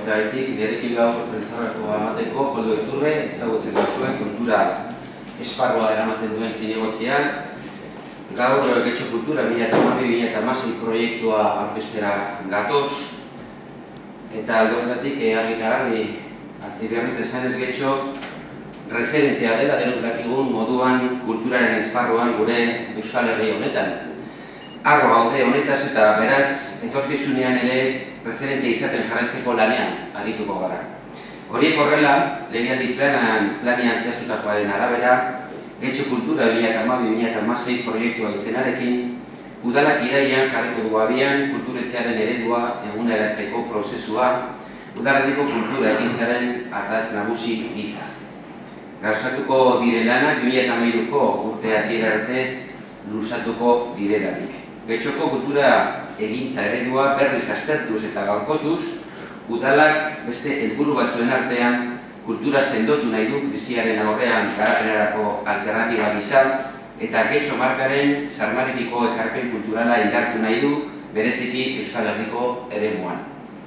ezagutzea baizik, nirekin gaur prentsaurrekoa emateko, Koldo Iturbe, ezagutzen zuen kultura esparrua eramaten duen zinegotzian. Gaur Getxo Kultura 2012-2016 proiektua aurkeztera gatoz, eta alde horretatik argi eta garbi hasi behar dut esanez Getxo referentea dela denok dakigun moduan kulturaren esparruan gure Euskal Herri honetan. Arro gaude honetaz eta beraz etorkizunean ere referente izaten jarraitzeko lanean arituko gara. Horiek horrela, legealdi planian zehaztutakoaren arabera, Getxo Kultura 2012-2016 proiektua izenarekin, udalak irailean jarriko du abian kulturetzearen eredua eguneratzeko prozesua, udalerriko kultura ekintzaren ardatz nagusi gisa. Gauzatuko diren lanak 2013ko urte hasiera arte luzatuko direlarik. Getxoko kultura egintza eredua berriz aztertuz eta gaurkotuz, udalak beste helburu batzuen artean kultura sendotu nahi du krisiaren aurrean garapenerako alternatiba gisa eta Getxo markaren sarmarikiko ekarpen kulturala indartu nahi du bereziki Euskal Herriko eremuan.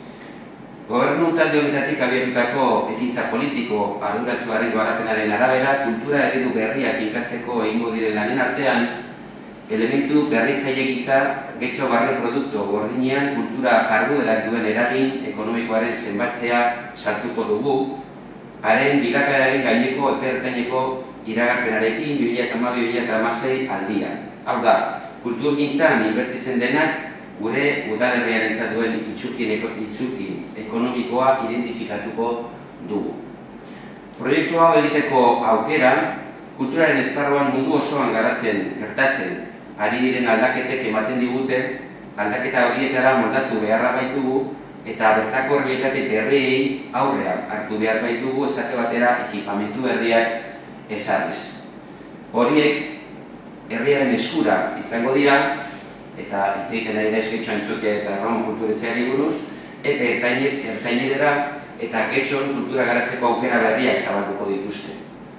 Gobernu talde honetatik abiatutako ekintza politiko arduratsuaren garapenaren arabera kultura eredu berria finkatzeko egingo diren lanen artean elementu berritzaile gisa Getxo barne produktu gordinean kultura jarduerak duen eragin ekonomikoaren zenbatzea sartuko dugu, haren bilakaeraren gaineko epe-ertaineko iragarpenarekin 2012-2016 aldian. Hau da, kulturgintzan inbertitzen denak gure udalerriarentzat duen itxukin ekonomikoa identifikatuko dugu. Proiektu hau egiteko aukera, kulturaren esparruan mundu osoan gertatzen ari diren aldaketek ematen digute, aldaketa horietara moldatu beharra baitugu, eta bertako errealitate berriei aurrean hartu behar baitugu esate batera ekipamentu berriak ezarriz. Horiek herriaren eskura izango dira, eta hitz egiten ari naiz Getxo Antzokia eta Erroman kulturetzeari buruz, epe ertainera eta Getxon kultura garatzeko aukera berriak zabalduko dituzte.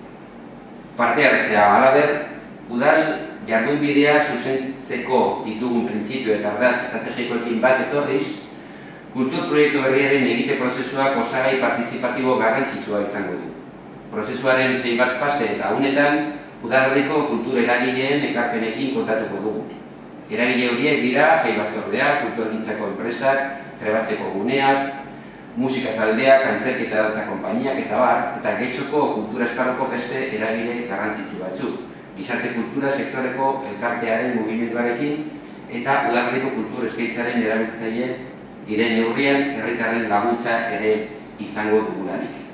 Parte hartzea halaber, udal jardunbidea zuzentzeko ditugun printzipio eta ardatz estrategikoekin bat etorriz, kultur proiektu berriaren egite prozesuak osagai partizipatibo garrantzitsua izango du. Prozesuaren zenbat fase eta unetan, udalerriko kultur eragileen ekarpenekin kontatuko dugu. Eragile horiek dira jai batzordeak, kulturgintzako enpresak, trebatzeko guneak, musika taldeak, antzerki eta dantza konpainiak eta bar, eta Getxoko kultura esparroko beste eragile garrantzitsu batzuk. Gizarte kultura sektoreko elkartearen mugimenduarekin eta udalerriko kultur eskaintzaren erabiltzaile diren neurrian herritarren laguntza ere izango dugularik.